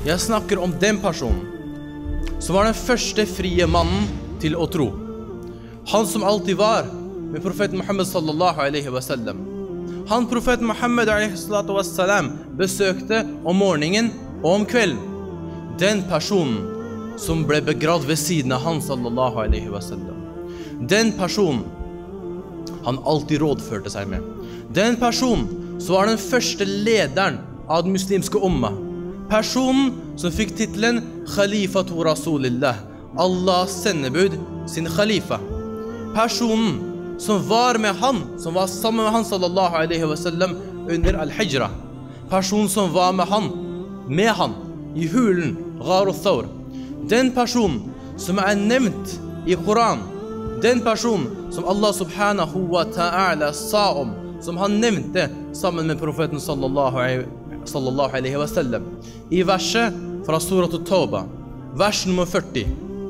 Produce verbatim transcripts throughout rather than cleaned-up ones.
Jeg snakker om den personen som var den første frie mannen til å tro. Han som alltid var med profeten Muhammed sallallahu alaihi wasallam. Han profeten Muhammed alaihi salatu wassalam besøkte om morgenen og om kvelden. Den personen som ble begravd ved siden av han sallallahu alaihi wasallam. Den personen han alltid rådførte seg med. Den personen som var den første lederen av den muslimske umma. Personen som fikk titlen Khalifatu Rasulillah, Allahs sendebud sin khalifa. Personen som var med han, som var sammen med han sallallahu alaihi wasallam under al-hijra. Personen som var med han, med han i hulen Ghar al-Thawr. Den personen som er nevnt i Koran. Den personen som Allah subhanahu wa ta'ala sa om, som han nevnte sammen med profeten sallallahu, sallallahu alaihi wasallam. I verset fra Surat al-Tawbah, vers nummer førti.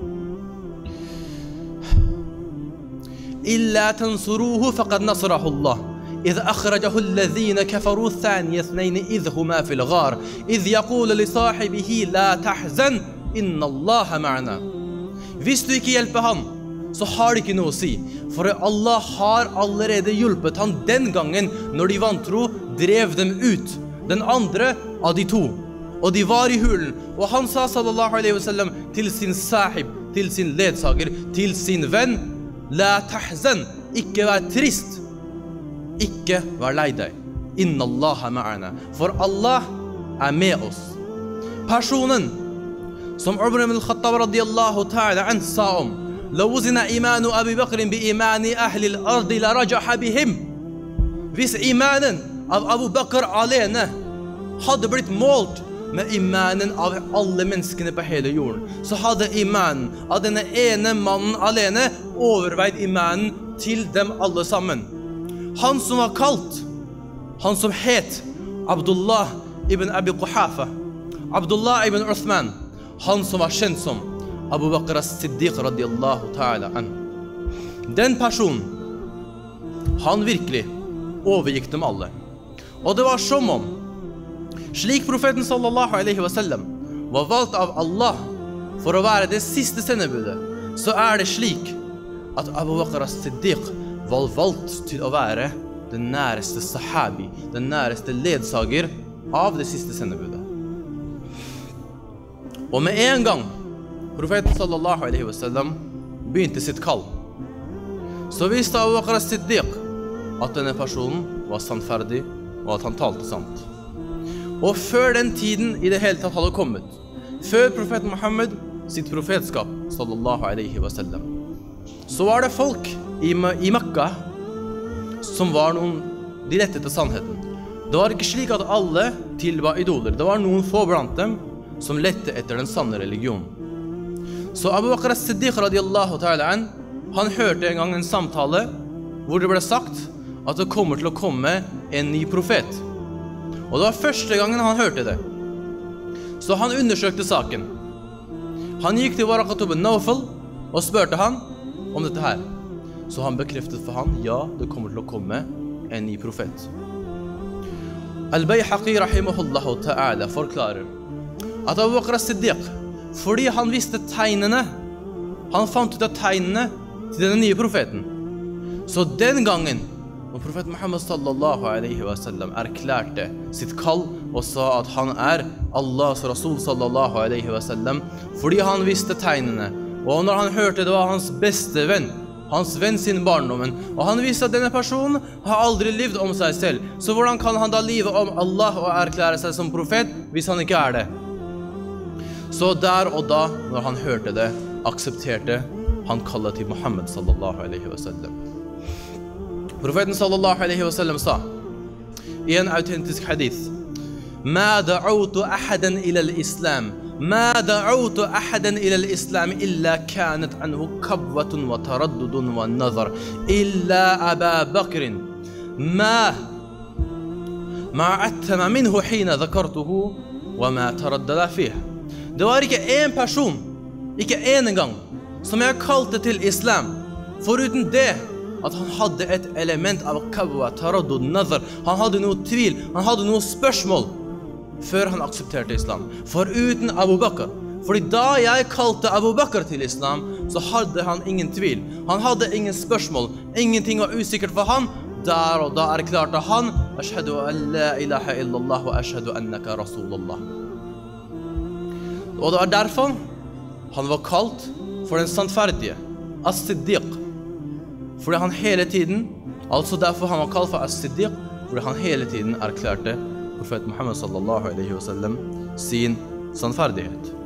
إلا تنصروه فقد نصره الله إذ أخرجه الذين كفروا ثاني اثنين إذ هما في الغار إذ يقول لصاحبه لا تحزن إن الله معنا. Hvis du ikke hjelper han, så har det ikke noe å si. For Allah har allerede hjulpet han den gangen når de vantro drev dem ut. Den andre av de to. Og de var i hulen. Og han sa sallallahu alaihi wasallam til sin sahib, til sin ledsager, til sin venn: La tahzan, ikke vær trist, ikke vær lei deg. Inna Allah ma'ana, for Allah er med oss. Personen som Umar ibn al-Khattab radiyallahu ta'ala an sa om: La wuzina imanu Abu Bakr bi imani ahli al-ard la rajaha bihim. Hvis imanen av Abu Bakr alene hadde blitt målt med imanen av alle menneskene på hele jorden, så hadde imanen av denne ene mannen alene overveid imanen til dem alle sammen. Han som var kalt, han som het Abdullah ibn Abi Quhafa, Abdullah ibn Uthman, han som var kjent som Abu Bakr as-Siddiq radiyallahu ta'ala an. Den personen, han virkelig overgikk dem alle. Og det var som om slik profeten sallallahu alaihi wasallam var valgt av Allah for å være det siste sendebudet, så er det slik at Abu Bakr as-Siddiq var valgt til å være den næreste sahabi, den næreste ledsager av det siste sendebudet. Og med en gang profeten sallallahu alaihi wasallam begynte sitt kall, så visste Abu Bakr as-Siddiq at denne personen var sannferdig og at han talte sant. Og før den tiden i det hele tatt hadde kommet, før profeten Muhammed sitt profetskap, sallallahu alaihi wasallam, så var det folk i, i Mekka som var noen de rette til sannheten. Det var ikke slik at alle tilba idoler. Det var noen få blant dem som lette etter den sanne religionen. Så Abu Bakr as-Siddiq radiyallahu ta'ala an, han hørte en gang en samtale hvor det ble sagt at det kommer til å komme en ny profet. Og det var første gangen han hørte det. Så han undersøkte saken. Han gikk til Waraqat ibn Nawfal og spurte han om dette her. Så han bekreftet for han, ja, det kommer til å komme en ny profet. Al-Bayhaqi rahimahullahu ta'ala forklarer at Abu Bakr as-Siddiq, fordi han visste tegnene, han fant ut av tegnene til denne nye profeten. Så den gangen og profeten Muhammed sallallahu alaihi wasallam erklærte sitt kall og sa at han er Allahs Rasul sallallahu alaihi wasallam, fordi han visste tegnene. Og når han hørte det var hans beste venn, hans venn sin barndommen, og han visste at denne personen har aldri livd om seg selv, så hvordan kan han da live om Allah og erklære seg som profet hvis han ikke er det? Så der og da, når han hørte det, aksepterte han kallet til Muhammed sallallahu alaihi wasallam. Profeten sallallahu alaihi wasallam sa i en autentisk hadith: Ma da'utu ahadan ila al-islam, ma da'utu ahadan ila al-islam illa kanat anhu kabwatun wa taraddudun wa nazar illa Aba Bakr ma ma attama minhu hina dhakartuhu wa ma taraddada fiha. Det var ikke en person, ikke en gang, som jeg kalte til islam, foruten det at han hadde et element av kabwa, taraddud, nazar. Han hadde noe tvil, han hadde noe spørsmål. før han aksepterte islam. For uten Abu Bakr, fordi da jeg kalte Abu Bakr til islam, så hadde han ingen tvil. Han hadde ingen spørsmål. Ingenting var usikkert for han. Der og da erklærte han «Ashhadu an la ilaha illallah wa ashhadu annaka rasulullah». Og det var derfor han var kalt for den sannferdige, As-Siddiq. Fordi han hele tiden, altså derfor han var kalt for As-Siddiq, fordi han hele tiden erklærte profet Muhammad sallallahu alaihi wa sallam sin sannferdighet.